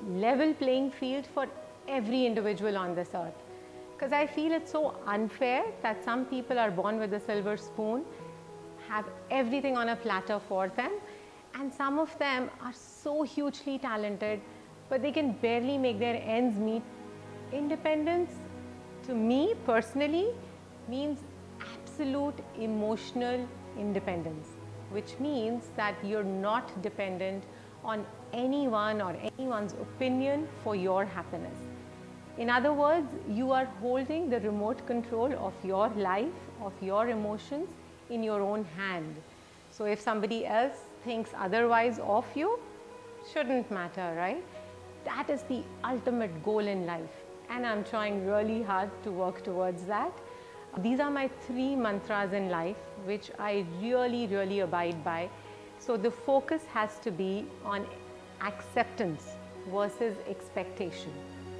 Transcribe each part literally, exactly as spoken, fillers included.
level playing field for every individual on this earth. Because I feel it's so unfair that some people are born with a silver spoon, have everything on a platter for them, and some of them are so hugely talented, but they can barely make their ends meet. Independence, to me personally, means absolute emotional independence, which means that you're not dependent on anyone or anyone's opinion for your happiness. In other words, you are holding the remote control of your life, of your emotions in your own hand. So if somebody else thinks otherwise of you, shouldn't matter, right? That is the ultimate goal in life, and I'm trying really hard to work towards that. These are my three mantras in life, which I really, really abide by. So the focus has to be on acceptance versus expectation.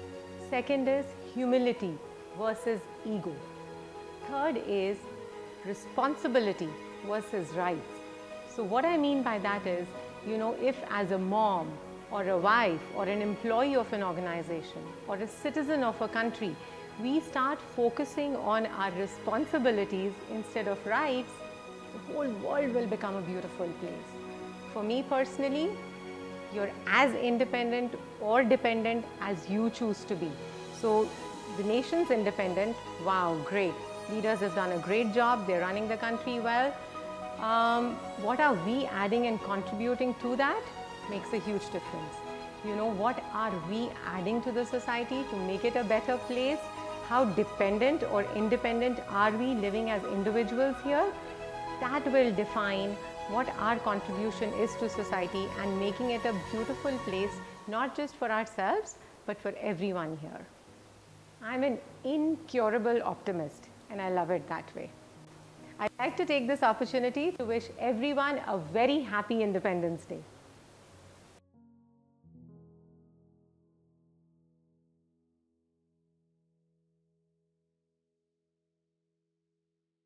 Second is humility versus ego. Third is responsibility versus rights. So what I mean by that is, you know, if as a mom or a wife or an employee of an organization or a citizen of a country, we start focusing on our responsibilities instead of rights, the whole world will become a beautiful place. For me personally, you're as independent or dependent as you choose to be. So the nation's independent, wow, great. Leaders have done a great job, they're running the country well. Um, what are we adding and contributing to that makes a huge difference. You know, what are we adding to the society to make it a better place? How dependent or independent are we living as individuals here? That will define what our contribution is to society and making it a beautiful place, not just for ourselves, but for everyone here. I'm an incurable optimist, and I love it that way. I'd like to take this opportunity to wish everyone a very happy Independence Day.